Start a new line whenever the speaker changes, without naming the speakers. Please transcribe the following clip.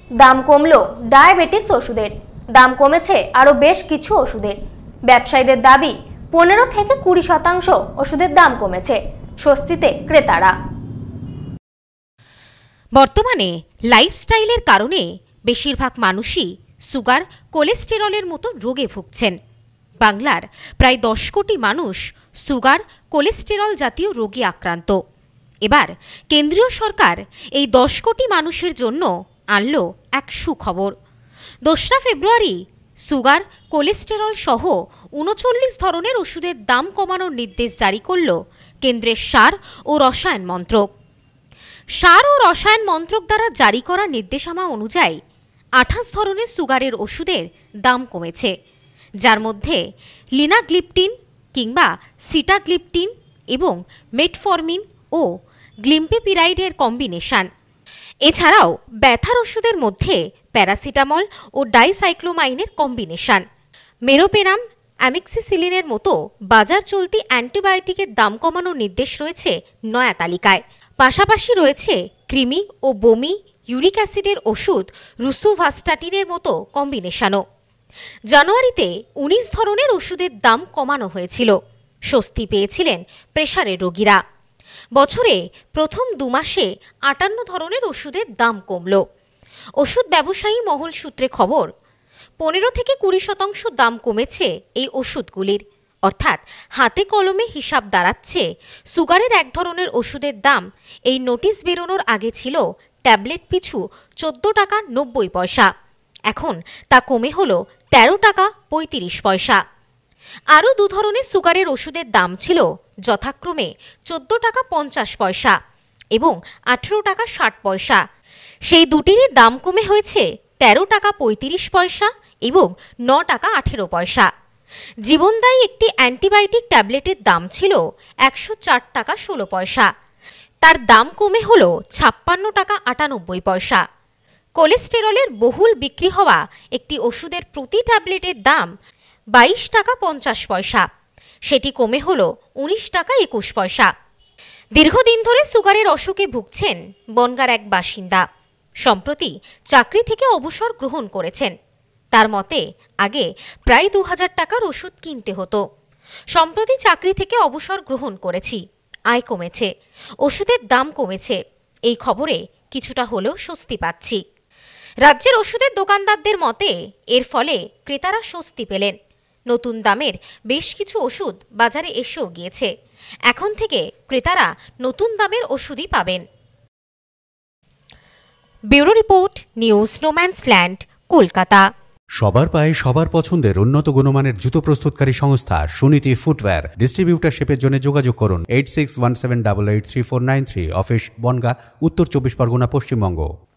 দাম কমলো ডায়াবেটিস ওষুধের। দাম কমেছে আরো বেশ কিছু ওষুধের। ব্যবসায়ীদের দাবি 15 থেকে 20% ওষুধের দাম কমেছে। স্বস্তিতে ক্রেতারা।
বর্তমানে লাইফস্টাইলের কারণে বেশিরভাগ মানুষই সুগার, কোলেস্টেরলের মতো রোগে ভুগছেন। বাংলার প্রায় 10 কোটি মানুষ সুগার, কোলেস্টেরল জাতীয় রোগে আক্রান্ত। এবার কেন্দ্রীয় সরকার এই 10 কোটি মানুষের জন্য আনল এক সুখবর। 2রা ফেব্রুয়ারি সুগার, কোলেস্টেরল সহ 39 ধরনের ওষুধের দাম কমানোর নির্দেশ জারি করল কেন্দ্রের সার ও রসায়ন মন্ত্রক। সার ও রসায়ন মন্ত্রক দ্বারা জারি করা নির্দেশনামা অনুযায়ী 28 ধরনের সুগারের ওষুধের দাম কমেছে, যার মধ্যে লিনাগ্লিপটিন কিংবা সিটাগ্লিপটিন এবং মেটফরমিন ও গ্লিম্পেপিরাইডের কম্বিনেশন। এছাড়াও ব্যথার ওষুধের মধ্যে প্যারাসিটামল ও ডাইসাইক্লোমাইনের কম্বিনেশন। মেরোপেরাম, অ্যামিক্সিসিলিনের মতো বাজার চলতি অ্যান্টিবায়োটিকের দাম কমানোর নির্দেশ রয়েছে নয়া তালিকায়। পাশাপাশি রয়েছে কৃমি ও বমি, ইউরিক অ্যাসিডের ওষুধ রুসুভাস্টাটিনের মতো কম্বিনেশনও। জানুয়ারিতে 19 ধরনের ওষুধের দাম কমানো হয়েছিল। স্বস্তি পেয়েছিলেন প্রেসারের রোগীরা। বছরে প্রথম 2 মাসে 58 ধরনের ওষুধের দাম কমল। ওষুধ ব্যবসায়ী মহল সূত্রে খবর, 15 থেকে 20% দাম কমেছে এই ওষুধগুলির। অর্থাৎ হাতে কলমে হিসাব দাঁড়াচ্ছে, সুগারের এক ধরনের ওষুধের দাম এই নোটিশ বেরোনোর আগে ছিল ট্যাবলেট পিছু 14 টাকা 90 পয়সা। এখন তা কমে হল 13 টাকা 35 পয়সা। আরও 2 ধরনের সুগারের ওষুধের দাম ছিল যথাক্রমে 14 টাকা 50 পয়সা এবং 18 টাকা 60 পয়সা। সেই দুটিরই দাম কমে হয়েছে 13 টাকা 35 পয়সা এবং 9 টাকা 18 পয়সা। জীবনদায়ী একটি অ্যান্টিবায়োটিক ট্যাবলেটের দাম ছিল 104 টাকা 16 পয়সা। তার দাম কমে হল 56 টাকা 98 পয়সা। কোলেস্টেরলের বহুল বিক্রি হওয়া একটি ওষুধের প্রতি ট্যাবলেটের দাম 22 টাকা 50 পয়সা। সেটি কমে হল 19 টাকা 21 পয়সা। দীর্ঘদিন ধরে সুগারের অসুখে ভুগছেন বনগাঁর এক বাসিন্দা। সম্প্রতি চাকরি থেকে অবসর গ্রহণ করেছেন। তার মতে আগে প্রায় 2000 টাকার ওষুধ কিনতে হতো। সম্প্রতি চাকরি থেকে অবসর গ্রহণ করেছি, আয় কমেছে, ওষুধের দাম কমেছে। এই খবরে কিছুটা হলেও স্বস্তি পাচ্ছি। রাজ্যের ওষুধের দোকানদারদের মতে এর ফলে ক্রেতারা স্বস্তি পেলেন। নতুন দামের বেশ কিছু ওষুধ বাজারে এসেও গিয়েছে। এখন থেকে ক্রেতারা নতুন দামের ওষুধই পাবেন। Bureau report, news no man's land, Kolkata.
সবার পায়ে সবার পছন্দের উন্নত গুণমানের জুতো প্রস্তুতকারী সংস্থা সুনীতি ফুটওয়্যার। ডিস্ট্রিবিউটারশিপের জন্য যোগাযোগ করুন 8617883493। অফিস বনগাঁ, উত্তর 24 পরগনা, পশ্চিমবঙ্গ।